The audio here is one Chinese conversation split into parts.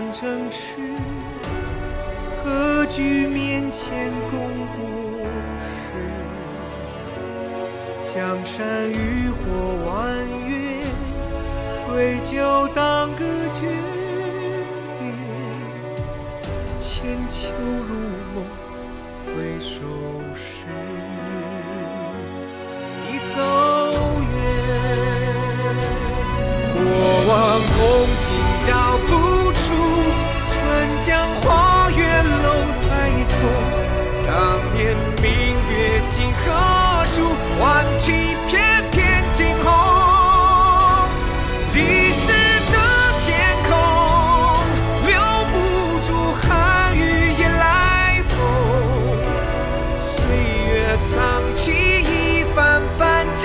三城池，何惧面前功不是？江山渔火弯月，对酒当歌诀别。千秋如梦，回首时，已走远。过往风景找不出，春江花月楼台头。当年明月今何处？换取片片惊鸿。历史的天空，留不住寒雨夜来风。岁月藏起一番番旧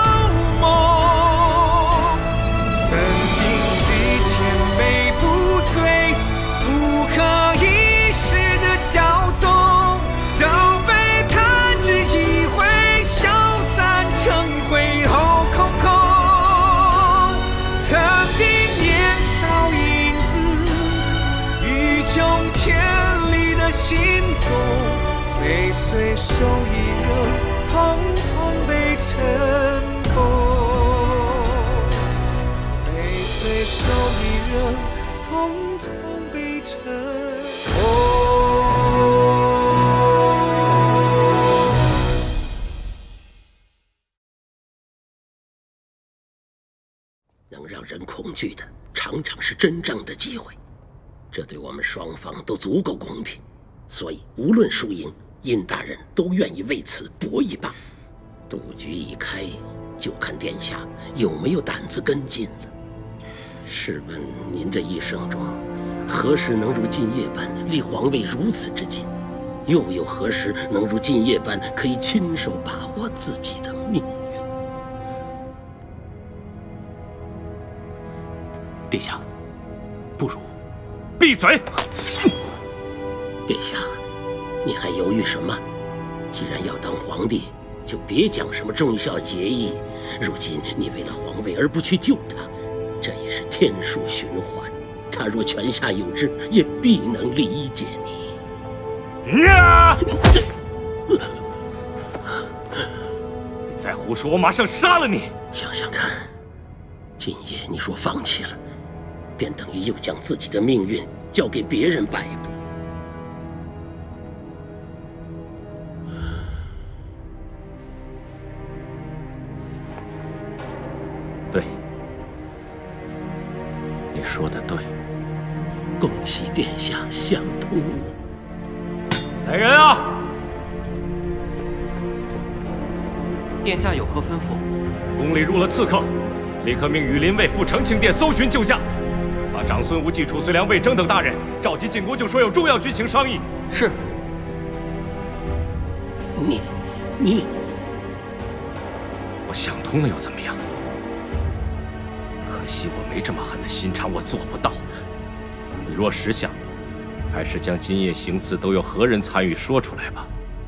梦。曾经是千杯不醉，不可一世的骄纵，都被弹指一挥，消散成灰后空空。曾经年少英姿，欲穷千里的心动，被岁手一热，匆匆被尘封。被岁手一热，匆匆被尘封。 能让人恐惧的，常常是真正的机会，这对我们双方都足够公平，所以无论输赢，殷大人都愿意为此搏一把。赌局一开，就看殿下有没有胆子跟进了。试问您这一生中，何时能如今夜般离皇位如此之近？又有何时能如今夜般可以亲手把握自己的命运？ 殿下，不如闭嘴！ 殿下，你还犹豫什么？既然要当皇帝，就别讲什么忠孝节义。如今你为了皇位而不去救他，这也是天数循环。他若泉下有知，也必能理解你。 你再胡说，我马上杀了你！ 想想看，今夜你若放弃了，便等于又将自己的命运交给别人摆布。 对，你说的对。 恭喜殿下想通了。 来人啊！ 殿下有何吩咐？ 宫里入了刺客，立刻命羽林卫赴承庆殿搜寻救驾，把长孙无忌、褚遂良、魏征等大人召集进宫，就说有重要军情商议。 是。 你， 我想通了又怎么样？可惜我没这么狠的心肠，我做不到。你若实想，还是将今夜行刺都有何人参与说出来吧。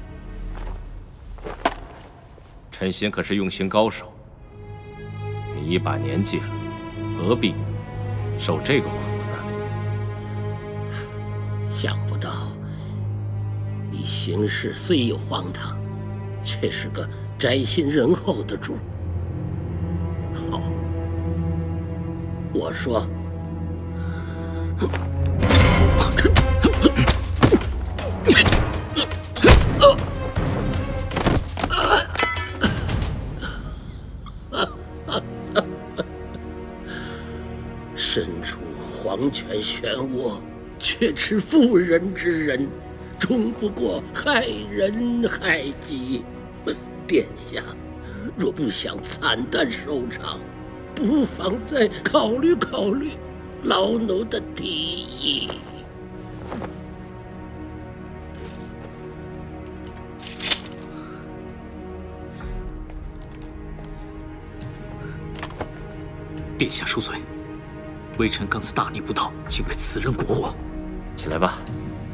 陈仙可是用刑高手，你一把年纪了，何必受这个苦呢？ 想不到你行事虽有荒唐，却是个宅心仁厚的主。好，我说，身处黄泉漩涡，却持妇人之仁，终不过害人害己。殿下若不想惨淡收场，不妨再考虑考虑老奴的提议。 殿下恕罪，微臣刚才大逆不道，竟被此人蛊惑。起来吧。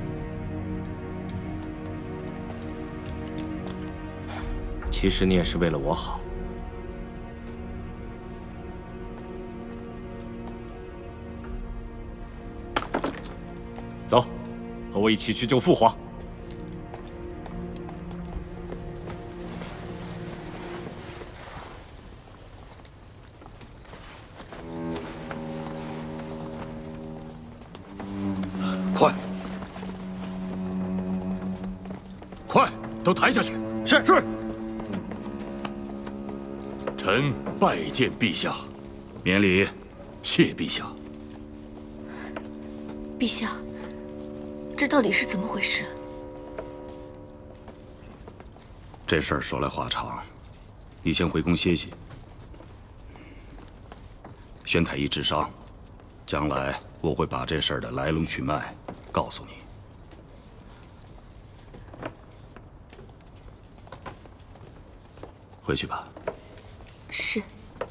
其实你也是为了我好。 走，和我一起去救父皇。 快，快，都抬下去！是。臣拜见陛下，免礼，谢陛下。 陛下，这到底是怎么回事？ 这事儿说来话长，你先回宫歇息。宣太医治伤，将来我会把这事儿的来龙去脉告诉你。回去吧。 是。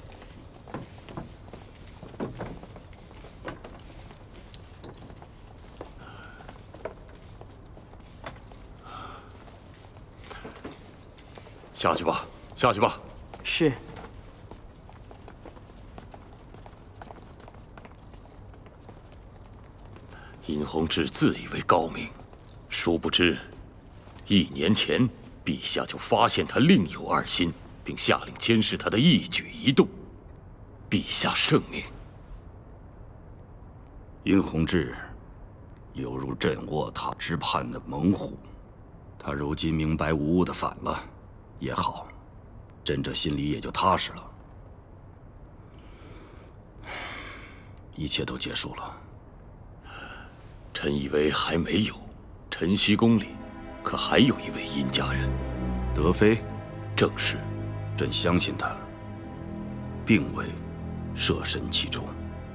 下去吧，下去吧。 是。 殷弘志自以为高明，殊不知，1年前陛下就发现他另有二心，并下令监视他的一举一动。陛下圣明。殷弘志犹如朕卧榻之畔的猛虎，他如今明白无误的反了，也好，朕这心里也就踏实了。一切都结束了。臣以为还没有，晨曦宫里可还有一位殷家人。德妃，正是。朕相信他，并未设身其中。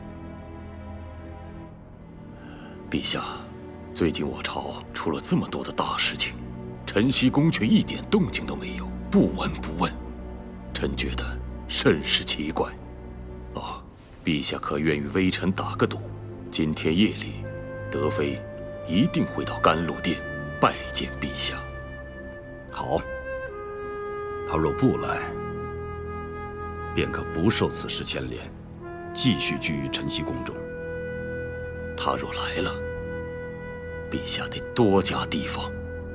陛下，最近我朝出了这么多的大事情，晨曦宫却一点动静都没有，不闻不问，臣觉得甚是奇怪。哦，陛下可愿与微臣打个赌？今天夜里，德妃一定会到甘露殿拜见陛下。好，他若不来，便可不受此事牵连，继续居于晨曦宫中。他若来了，陛下得多加提防。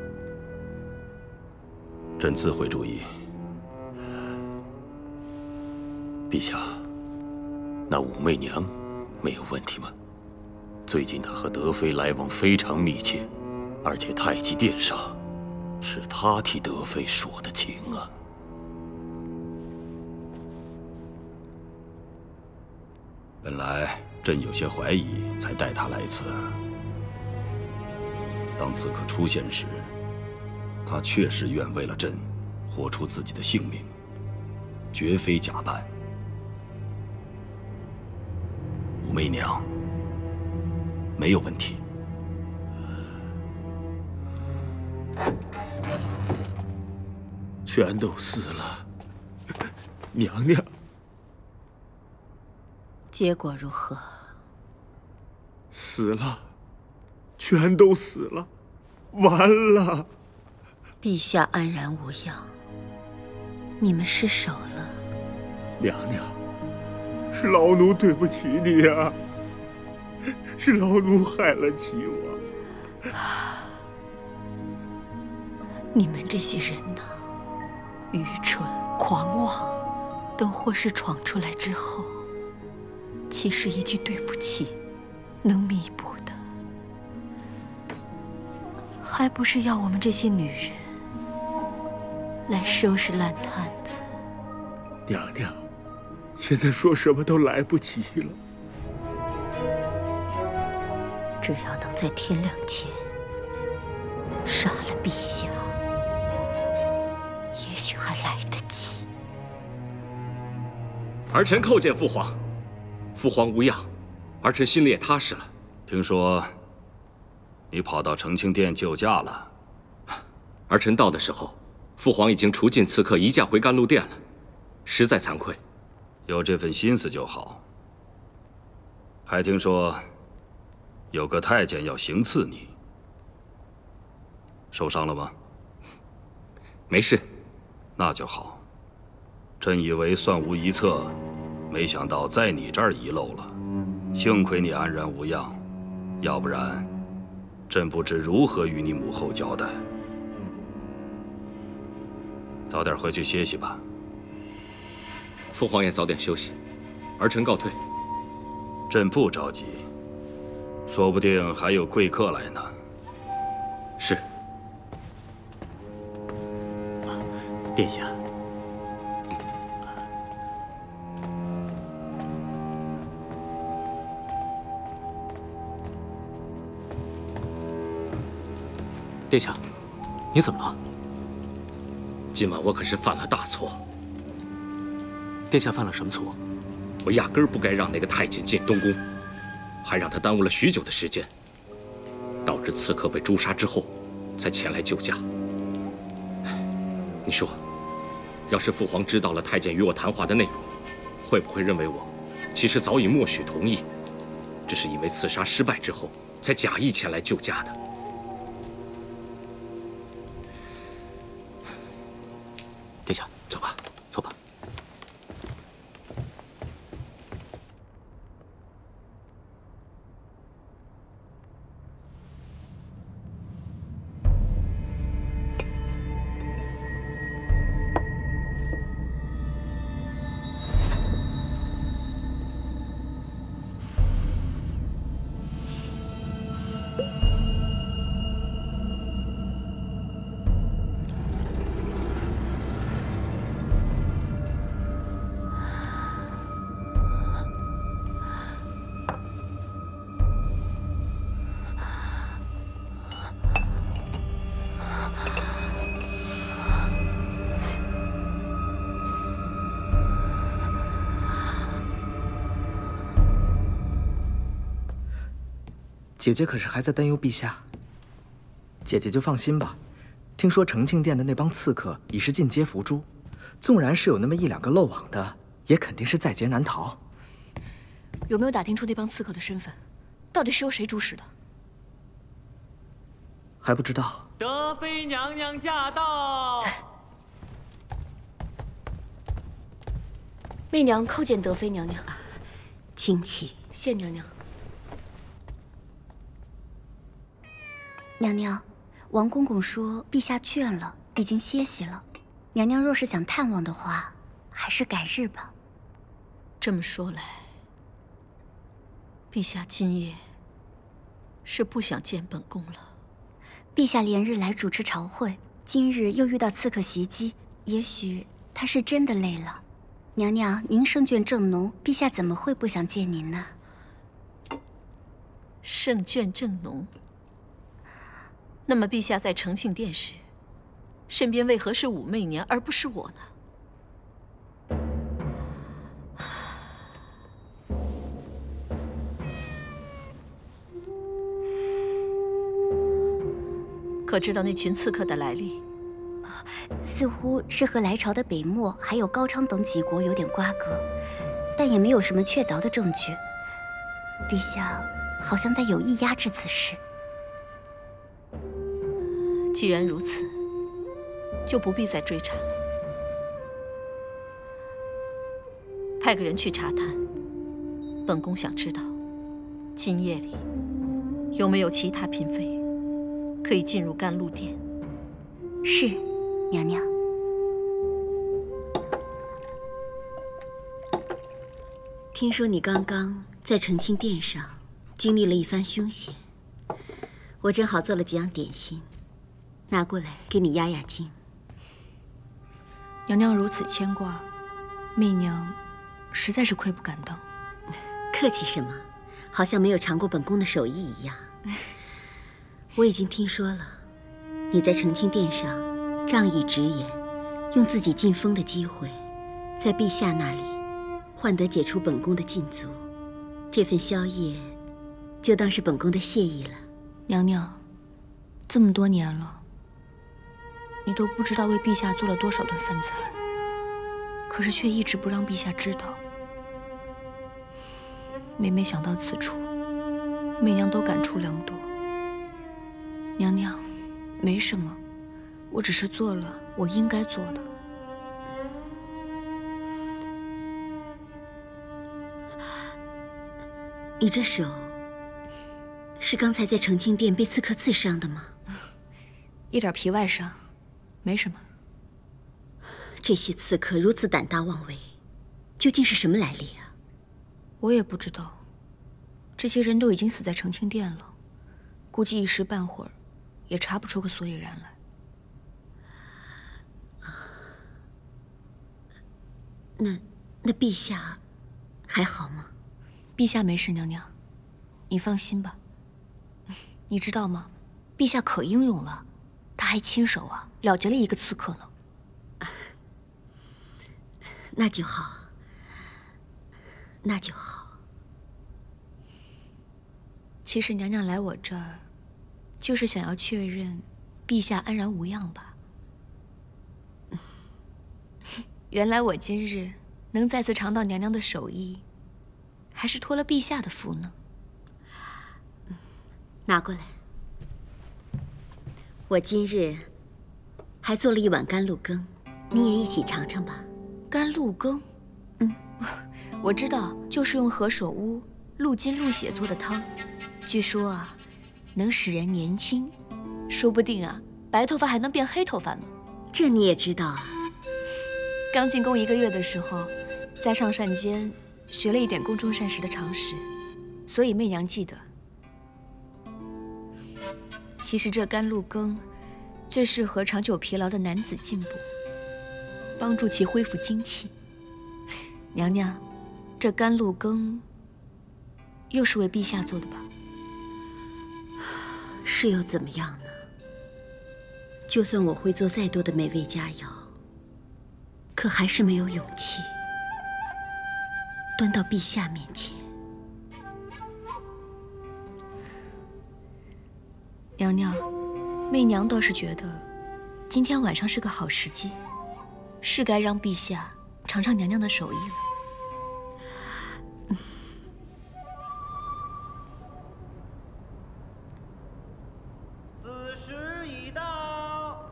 朕自会注意。陛下，那武媚娘没有问题吗？最近她和德妃来往非常密切，而且太极殿上是她替德妃说的情啊。本来朕有些怀疑，才带她来此。当刺客出现时，她确实愿为了朕活出自己的性命，绝非假扮。武媚娘没有问题。 全都死了，娘娘。 结果如何？ 死了，全都死了，完了。 陛下安然无恙，你们失手了。 娘娘，是老奴对不起你啊，是老奴害了起我。 你们这些人呐，愚蠢、狂妄，等祸事闯出来之后，其实一句对不起能弥补的，还不是要我们这些女人来收拾烂摊子？ 娘娘，现在说什么都来不及了。 只要能在天亮前杀了陛下，也许还来得及。 儿臣叩见父皇，父皇无恙，儿臣心里也踏实了。 听说你跑到承清殿救驾了？ 儿臣到的时候，父皇已经除尽刺客，移驾回甘露殿了，实在惭愧。 有这份心思就好。还听说有个太监要行刺你，受伤了吗？ 没事。 那就好。朕以为算无一策，没想到在你这儿遗漏了。幸亏你安然无恙，要不然朕不知如何与你母后交代。早点回去歇息吧。 父皇也早点休息，儿臣告退。 朕不着急，说不定还有贵客来呢。 是。 殿下。殿下，你怎么了？ 今晚我可是犯了大错。 殿下犯了什么错？ 我压根儿不该让那个太监进东宫，还让他耽误了许久的时间，导致刺客被诛杀之后，才前来救驾。你说，要是父皇知道了太监与我谈话的内容，会不会认为我其实早已默许同意，只是因为刺杀失败之后，才假意前来救驾的？ 殿下， 走吧， 走吧。 姐姐可是还在担忧陛下。姐姐就放心吧，听说承庆殿的那帮刺客已是尽皆伏诛，纵然是有那么一两个漏网的，也肯定是在劫难逃。 有没有打听出那帮刺客的身份？到底是由谁主使的？ 还不知道。 德妃娘娘驾到！ 媚娘叩见德妃娘娘。 请起。 谢娘娘。 娘娘，王公公说陛下倦了，已经歇息了。娘娘若是想探望的话，还是改日吧。 这么说来，陛下今夜是不想见本宫了。 陛下连日来主持朝会，今日又遇到刺客袭击，也许他是真的累了。娘娘，您圣眷正浓，陛下怎么会不想见您呢？ 圣眷正浓。那么陛下在承庆殿时，身边为何是武媚娘而不是我呢？可知道那群刺客的来历？ 似乎是和来朝的北漠还有高昌等几国有点瓜葛，但也没有什么确凿的证据。陛下好像在有意压制此事。 既然如此，就不必再追查了。派个人去查探。本宫想知道，今夜里有没有其他嫔妃可以进入甘露殿？ 是，娘娘。 听说你刚刚在承庆殿上经历了一番凶险，我正好做了几样点心。拿过来给你压压惊。 娘娘如此牵挂，媚娘实在是愧不敢当。 客气什么？好像没有尝过本宫的手艺一样。我已经听说了，你在承庆殿上仗义直言，用自己进封的机会，在陛下那里换得解除本宫的禁足。这份宵夜，就当是本宫的谢意了。 娘娘，这么多年了。你都不知道为陛下做了多少顿饭菜，可是却一直不让陛下知道。每每想到此处，媚娘都感触良多。娘娘，没什么，我只是做了我应该做的。 你这手是刚才在澄清殿被刺客刺伤的吗？ 一点皮外伤，没什么。 这些刺客如此胆大妄为，究竟是什么来历啊？ 我也不知道。这些人都已经死在澄清殿了，估计一时半会儿也查不出个所以然来。 那陛下还好吗？ 陛下没事，娘娘，你放心吧。你知道吗？陛下可英勇了，他还亲手了结了一个刺客呢。 那就好，那就好。 其实娘娘来我这儿，就是想要确认陛下安然无恙吧。原来我今日能再次尝到娘娘的手艺，还是托了陛下的福呢。 拿过来。我今日还做了一碗甘露羹，你也一起尝尝吧。 甘露羹，我知道，就是用何首乌、鹿筋、鹿血做的汤。据说能使人年轻，说不定白头发还能变黑头发呢。 这你也知道啊？ 刚进宫1个月的时候，在上膳间学了一点宫中膳食的常识，所以媚娘记得。其实这甘露羹最适合长久疲劳的男子进补，帮助其恢复精气。娘娘，这甘露羹又是为陛下做的吧？ 是又怎么样呢？就算我会做再多的美味佳肴，可还是没有勇气端到陛下面前。 娘娘，媚娘倒是觉得今天晚上是个好时机，是该让陛下尝尝娘娘的手艺了。 子时已到。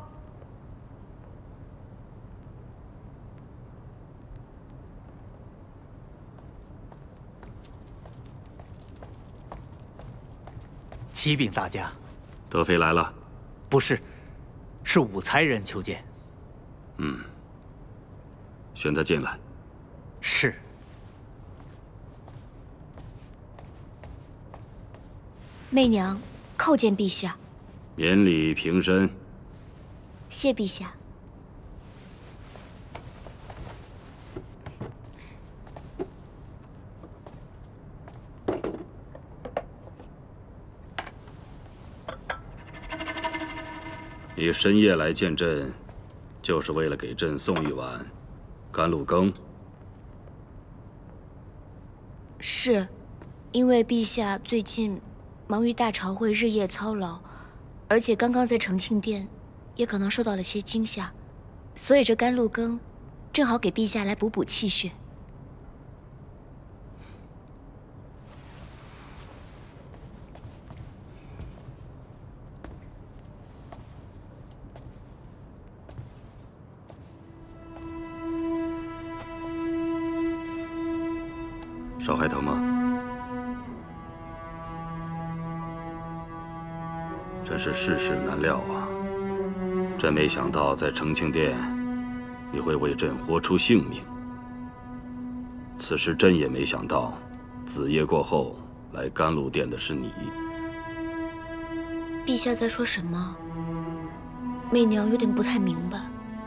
启禀大家， 德妃来了。 不是，是武才人求见。 宣他进来。 是。 媚娘叩见陛下。 免礼平身。 谢陛下。 你深夜来见朕，就是为了给朕送一碗甘露羹？ 是，因为陛下最近忙于大朝会，日夜操劳，而且刚刚在澄庆殿，也可能受到了些惊吓，所以这甘露羹正好给陛下来补补气血。 手还疼吗？真是世事难料啊！真没想到在澄庆殿，你会为朕豁出性命。此时朕也没想到，子夜过后来甘露殿的是你。 陛下在说什么？媚娘有点不太明白。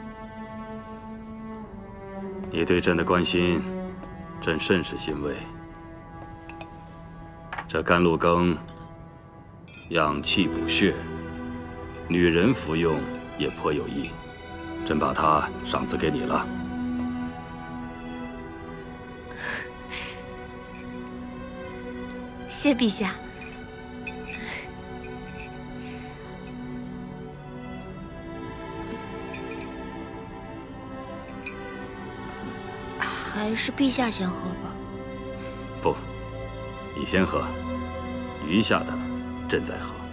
你对朕的关心，朕甚是欣慰。这甘露羹养气补血，女人服用也颇有益。朕把它赏赐给你了。 谢陛下。还是陛下先喝吧。 不，你先喝，余下的朕再喝。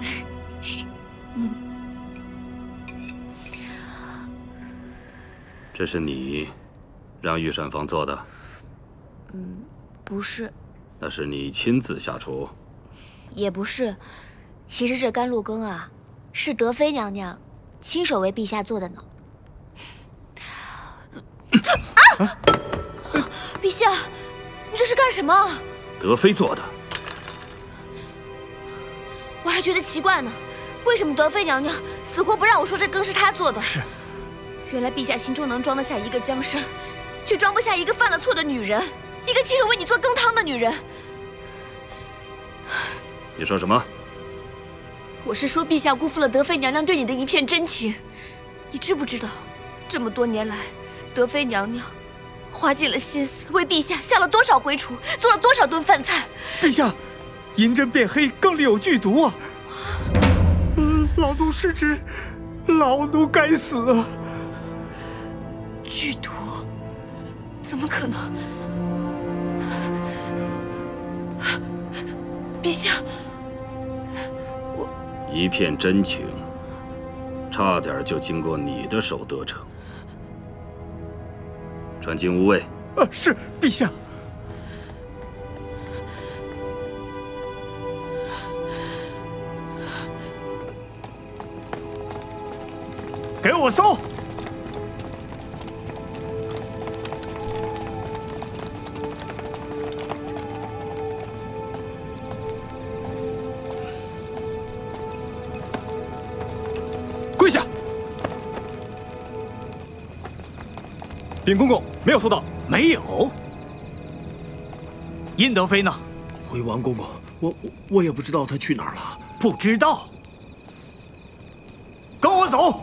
这是你让御膳房做的？ 不是。 那是你亲自下厨？ 也不是，其实这甘露羹啊，是德妃娘娘亲手为陛下做的呢。啊！陛下，你这是干什么？ 德妃做的。 我还觉得奇怪呢，为什么德妃娘娘死活不让我说这羹是她做的？ 是， 原来陛下心中能装得下一个江山，却装不下一个犯了错的女人，一个亲手为你做羹汤的女人。 你说什么？ 我是说，陛下辜负了德妃娘娘对你的一片真情。你知不知道，这么多年来，德妃娘娘花尽了心思，为陛下下了多少回厨，做了多少顿饭菜？ 陛下，银针变黑，羹里有剧毒啊！老奴失职，老奴该死啊！ 剧毒？怎么可能？陛下， 一片真情，差点就经过你的手得逞。传进屋卫。 是陛下。给我搜！ 跪下！禀公公，没有搜到。 没有。殷德妃呢？ 回王公公，我也不知道她去哪儿了。 不知道。跟我走。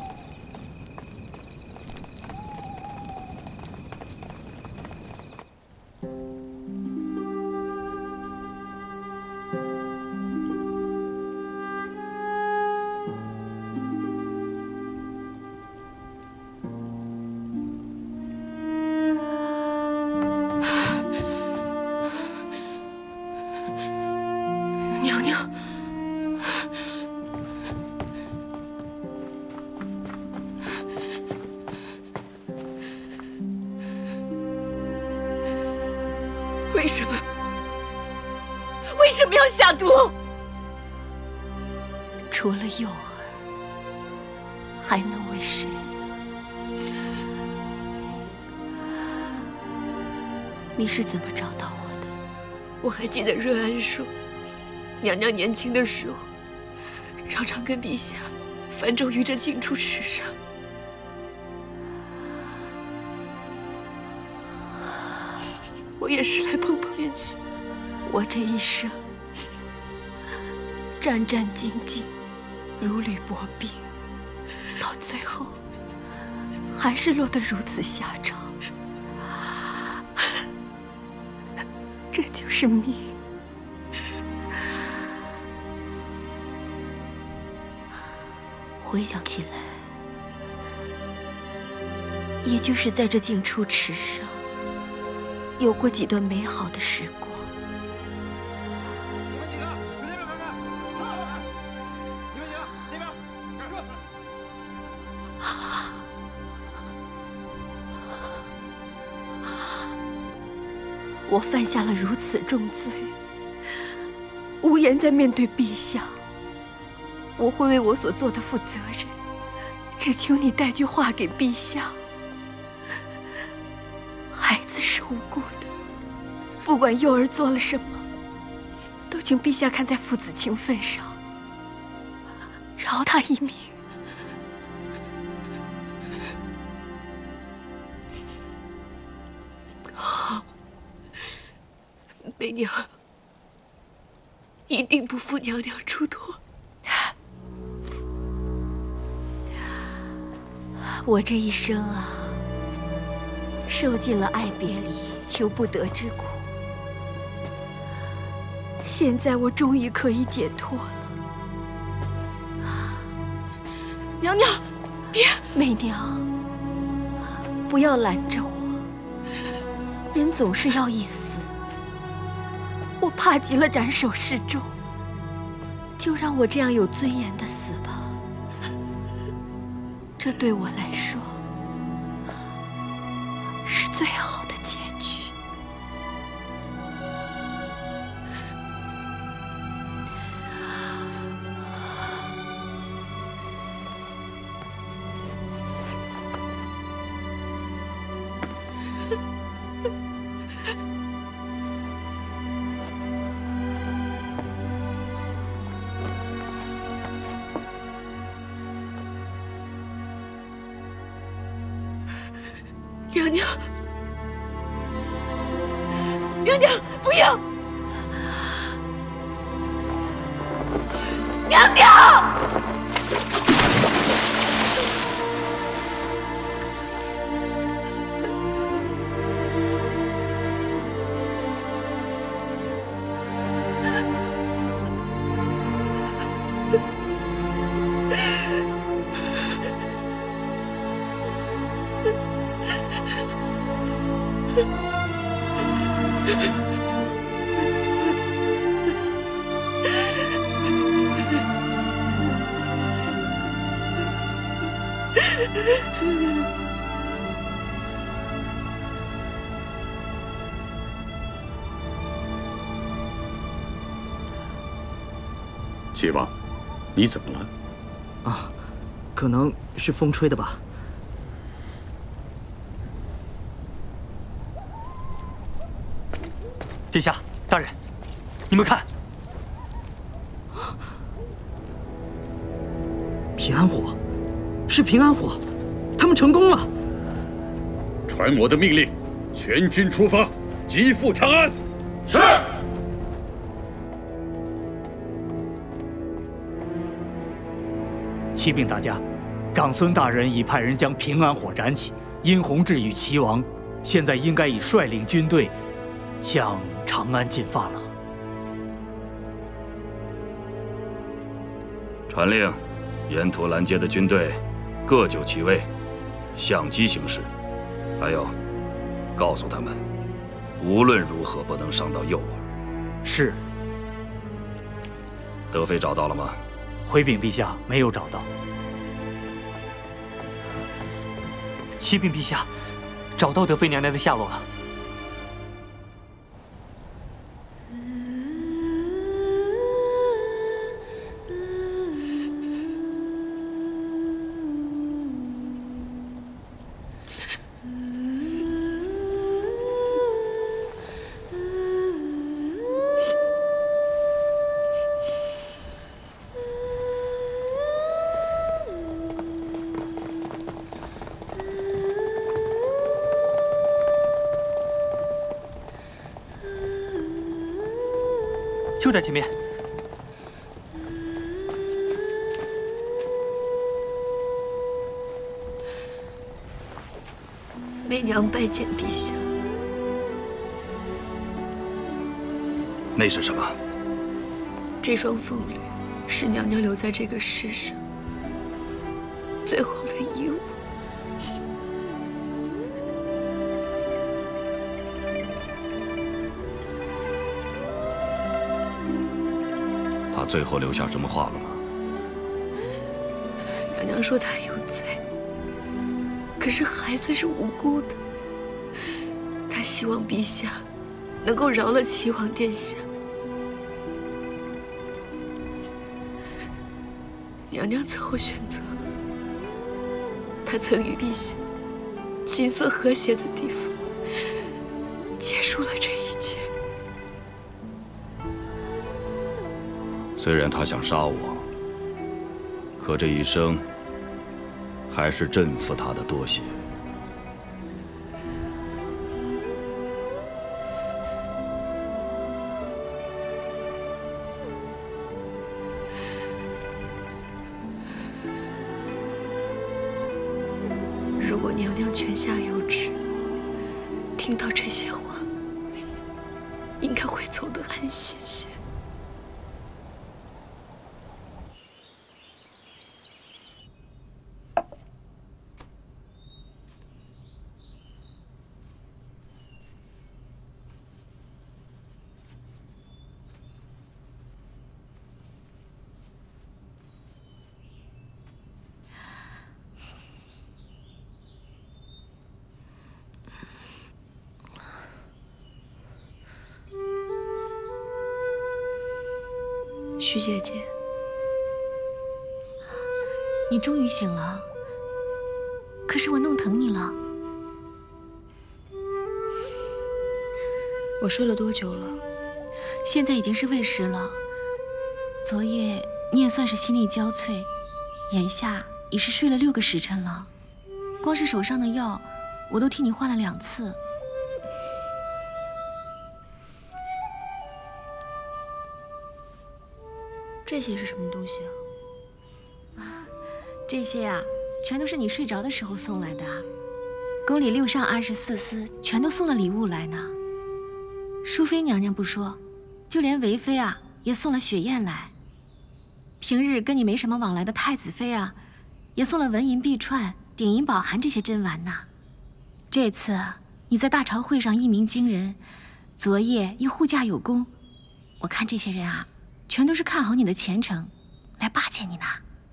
娘娘，为什么？为什么要下毒？ 除了幼儿，还能为谁？你是怎么找到我的？ 我还记得润安说，娘娘年轻的时候，常常跟陛下泛舟于这净处池上。我也是来碰碰运气。 我这一生战战兢兢，如履薄冰，到最后还是落得如此下场。这就是命。回想起来，也就是在这净处池上，有过几段美好的时光。我犯下了如此重罪，无颜再面对陛下。我会为我所做的负责任，只求你带句话给陛下。孩子是无辜的，不管幼儿做了什么，都请陛下看在父子情分上，饶他一命。 好，媚娘一定不负娘娘嘱托。 我这一生啊，受尽了爱别离、求不得之苦。现在我终于可以解脱了。 娘娘，别！ 媚娘，不要拦着我。人总是要一死，我怕极了斩首示众，就让我这样有尊严的死吧。这对我来说是最好的结局。 娘娘，娘娘，不要！娘娘！ 齐王，你怎么了？ 啊，可能是风吹的吧。 殿下，大人，你们看， 平安火，是平安火，他们成功了。 传我的命令，全军出发，急赴长安。是。 启禀大家，长孙大人已派人将平安火燃起，殷弘志与齐王现在应该已率领军队向长安进发了。 传令，沿途拦截的军队各就其位，相机行事。还有，告诉他们，无论如何不能伤到幼儿。 是。 德妃找到了吗？ 回禀陛下，没有找到。 启禀陛下，找到德妃娘娘的下落了。就在前面。 媚娘拜见陛下。 那是什么？ 这双凤履是娘娘留在这个世上最后的遗物。 他最后留下什么话了吗？ 娘娘说他有罪，可是孩子是无辜的。她希望陛下能够饶了齐王殿下。娘娘最后选择了她曾与陛下琴瑟和谐的地方，结束了这一切。 虽然他想杀我，可这一生还是朕付他的多些。 如果娘娘泉下有知，听到这些话，应该会走得安心些。徐姐姐， 你终于醒了。可是我弄疼你了。 我睡了多久了？ 现在已经是未时了。昨夜你也算是心力交瘁，眼下已是睡了6个时辰了。光是手上的药，我都替你换了2次。 这些是什么东西啊？ 这些啊，全都是你睡着的时候送来的。宫里6上24司全都送了礼物来呢。淑妃娘娘不说，就连韦妃啊也送了雪雁来。平日跟你没什么往来的太子妃啊，也送了纹银璧串、鼎银宝函这些珍玩呐。这次你在大朝会上一鸣惊人，昨夜又护驾有功，我看这些人啊，全都是看好你的前程，来巴结你呢。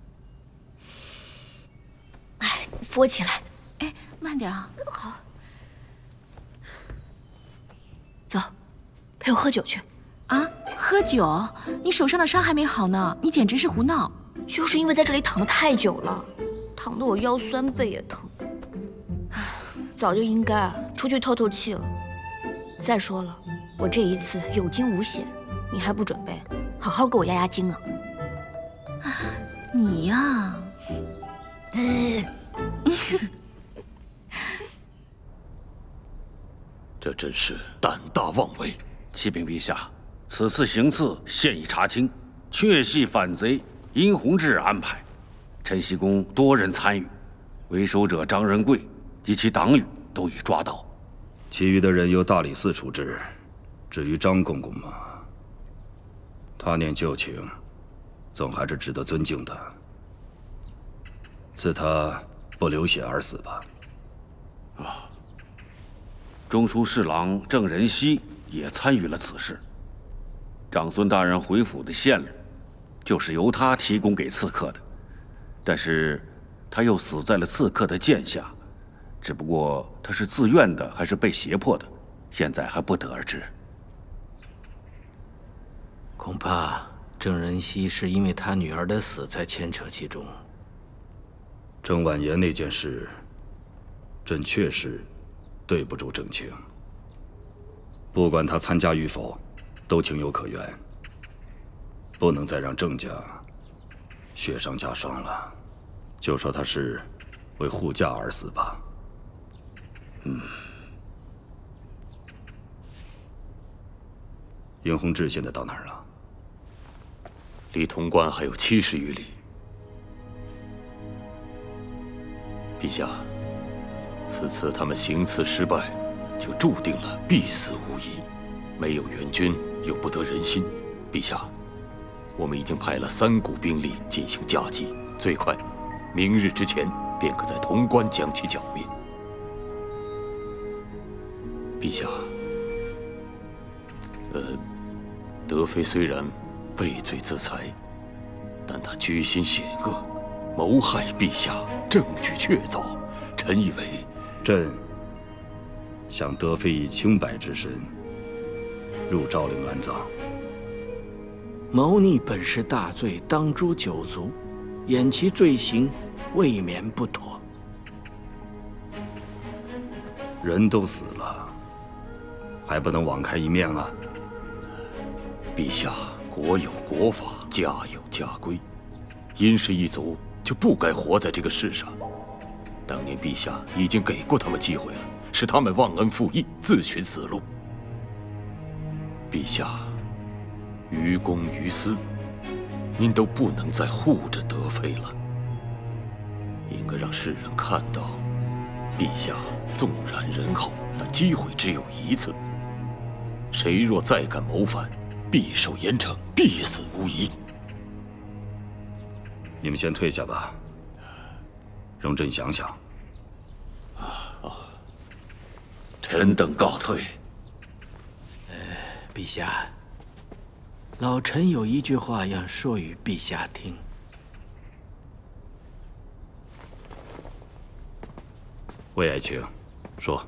哎，扶我起来。 哎，慢点啊。 好。走，陪我喝酒去。 啊，喝酒？你手上的伤还没好呢，你简直是胡闹！ 就是因为在这里躺得太久了，躺得我腰酸背也疼。早就应该出去透透气了。再说了，我这一次有惊无险，你还不准备好好给我压压惊啊？ 你呀， 这真是胆大妄为！ 启禀陛下，此次行刺现已查清，确系反贼殷弘志安排，陈熙公多人参与，为首者张仁贵及其党羽都已抓到，其余的人由大理寺处置。至于张公公嘛，他念旧情，总还是值得尊敬的。赐他不流血而死吧。啊，中书侍郎郑仁熙也参与了此事。长孙大人回府的线路，就是由他提供给刺客的，但是他又死在了刺客的剑下。只不过他是自愿的还是被胁迫的，现在还不得而知。 恐怕郑仁熙是因为他女儿的死才牵扯其中。 郑婉言那件事，朕确实对不住郑卿。不管他参加与否，都情有可原。不能再让郑家雪上加霜了。就说他是为护驾而死吧。殷弘志现在到哪儿了？ 离潼关还有70余里。陛下，此次他们行刺失败，就注定了必死无疑。没有援军，又不得人心。陛下，我们已经派了3股兵力进行夹击，最快明日之前便可在潼关将其剿灭。陛下，德妃虽然畏罪自裁，但她居心险恶，谋害陛下，证据确凿。臣以为， 朕想德妃以清白之身入昭陵安葬。 谋逆本是大罪，当诛九族，掩其罪行，未免不妥。 人都死了，还不能网开一面啊！ 陛下，国有国法，家有家规，殷氏一族就不该活在这个世上。当年陛下已经给过他们机会了，使他们忘恩负义，自寻死路。陛下，于公于私，您都不能再护着德妃了。应该让世人看到，陛下纵然仁厚，但机会只有一次。谁若再敢谋反，必受严惩，必死无疑。 你们先退下吧，容朕想想。 臣等告退。 陛下，老臣有一句话要说与陛下听。 魏爱卿，说。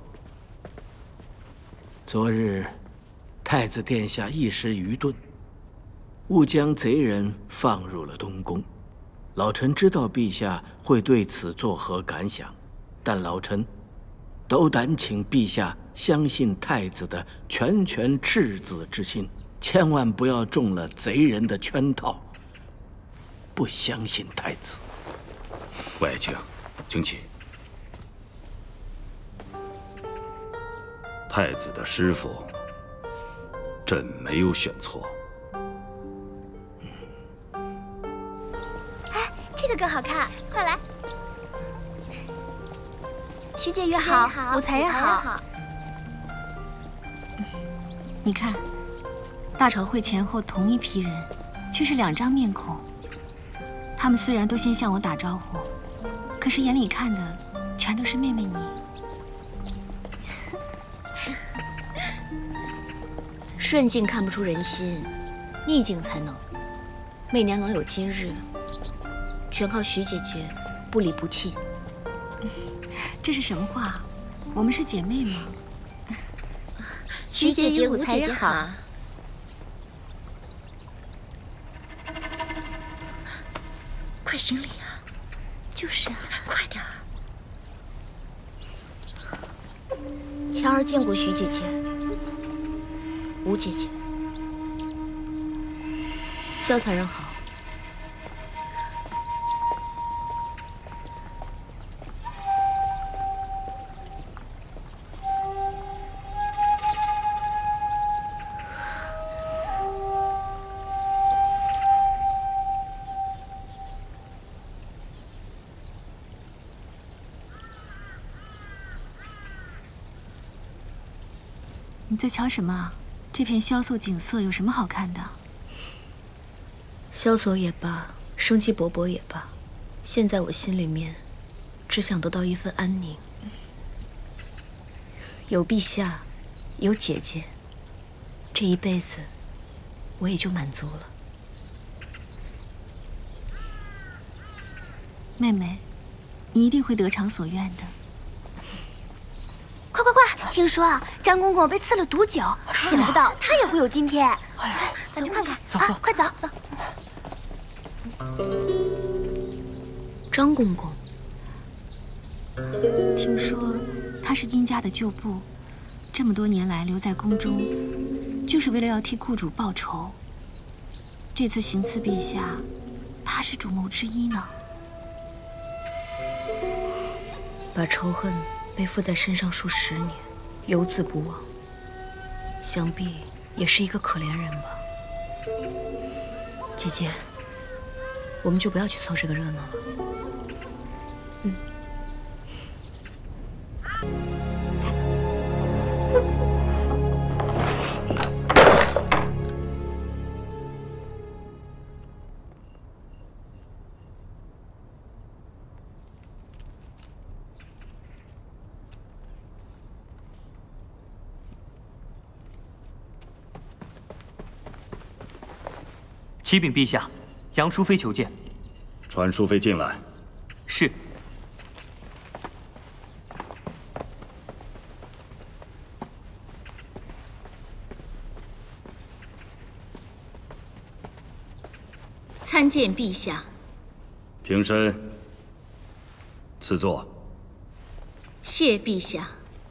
昨日，太子殿下一时愚钝，误将贼人放入了东宫。老臣知道陛下会对此作何感想，但老臣斗胆请陛下相信太子的拳拳赤子之心，千万不要中了贼人的圈套。不相信太子。 外卿，请起。太子的师傅，朕没有选错。 哎，这个更好看，快来！徐姐约好，武才人好。 你看，大朝会前后同一批人，却是2张面孔。他们虽然都先向我打招呼，可是眼里看的全都是妹妹你。 顺境看不出人心，逆境才能。媚娘能有今日，全靠徐姐姐不离不弃。 这是什么话？我们是姐妹吗？ 徐姐姐、武才人好。快行礼啊！就是啊，快点儿。 强儿见过徐姐姐、吴姐姐。萧才人好。 你在瞧什么啊？这片萧索景色有什么好看的？ 萧索也罢，生机勃勃也罢，现在我心里面只想得到一份安宁。有陛下，有姐姐，这一辈子我也就满足了。 妹妹，你一定会得偿所愿的。 快快快！听说啊，张公公被赐了毒酒，想不到他也会有今天。咱去看看， 走走， 快走走。 张公公， 听说他是殷家的旧部，这么多年来留在宫中，就是为了要替库主报仇。这次行刺陛下，他是主谋之一呢。 把仇恨背负在身上数10年，游子不忘，想必也是一个可怜人吧。姐姐，我们就不要去凑这个热闹了。 启禀陛下，杨淑妃求见。 传淑妃进来。 是。 参见陛下。 平身。赐座。 谢陛下。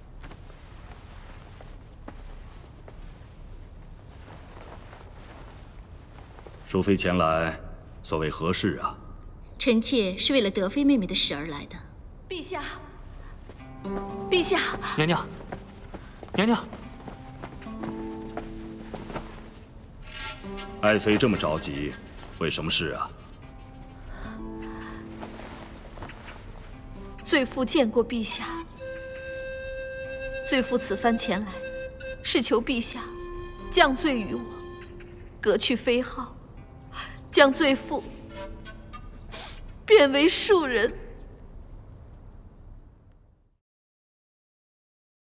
淑妃前来，所谓何事啊？ 臣妾是为了德妃妹妹的事而来的。 陛下，陛下， 娘娘，娘娘， 爱妃这么着急，为什么事啊？ 罪妇见过陛下，罪妇此番前来，是求陛下降罪于我，革去妃号，将罪妇变为庶人。